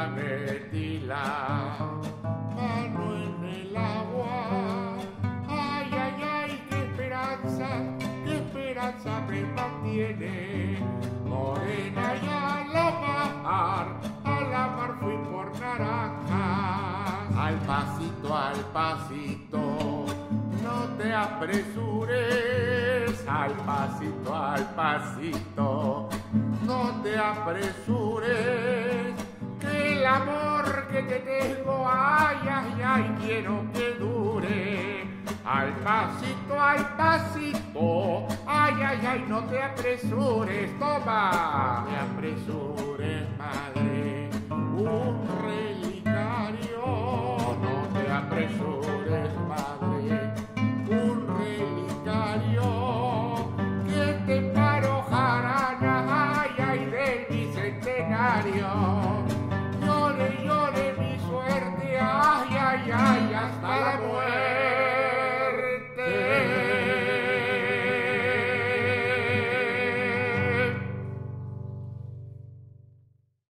ya metí la mano en el agua. Ay, ay, ay, qué esperanza me mantiene. Morena y a la mar fui por naranjas. Al pasito, no te apresures. Al pasito, no te apresures. Que el amor que te tengo, ay, ay, ay, quiero que dure. Al pasito, ay, ay, ay, no te apresures, toma. No te apresures, madre, un relicario, no te apresures.